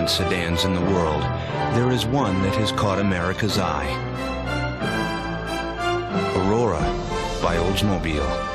high-end sedans in the world, there is one that has caught America's eye. Aurora by Oldsmobile.